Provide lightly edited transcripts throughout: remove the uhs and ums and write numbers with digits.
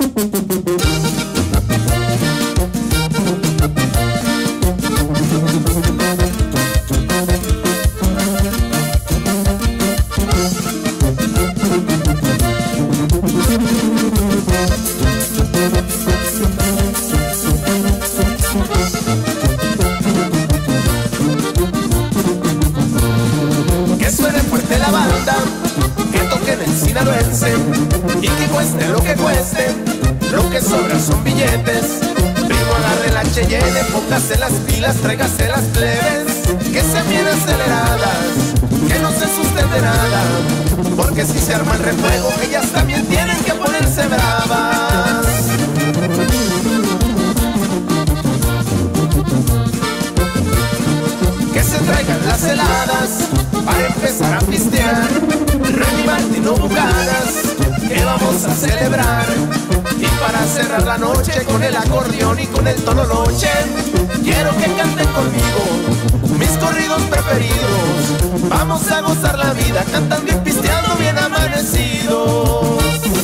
Que suene fuerte la banda, que toquen el sinaloense y que cueste, lo que sobra son billetes. Primo, agarre la Cheyenne, póngase las pilas, tráigase las plebes, que sean bien aceleradas, que no se asusten de nada, porque si se arma el refuego, ellas también tienen que ponerse bravas. Que se traigan las heladas para empezar a pistear, Remy Martin o Bucanas, que vamos a celebrar. Y para cerrar la noche con el acordeón y con el tololoche, quiero que canten conmigo mis corridos preferidos. Vamos a gozar la vida cantando y pisteando bien amanecidos.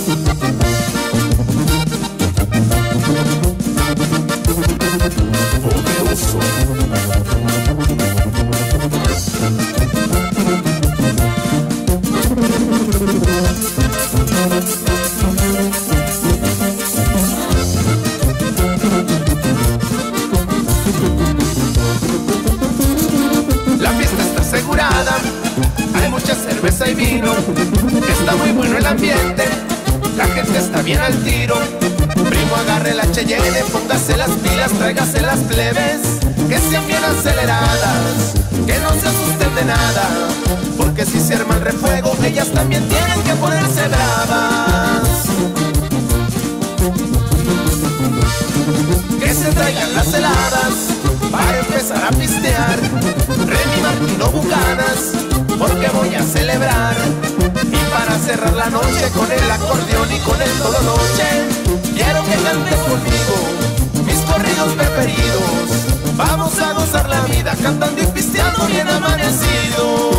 Poderoso. La fiesta está asegurada, hay mucha cerveza y vino, está muy bueno el ambiente, la gente está bien al tiro. Primo, agarre la Cheyenne, póngase las pilas, tráigase las plebes, que sean bien aceleradas, que no se asusten de nada, porque si se arma el refuego, ellas también tienen que ponerse bravas. Que se traigan las heladas para empezar a pistear, Remy Martin o Bucanas, porque voy a celebrar. Y para cerrar la noche con el acordeón y con el tololoche, quiero que canten conmigo mis corridos preferidos. Vamos a gozar la vida cantando y pisteando bien amanecidos.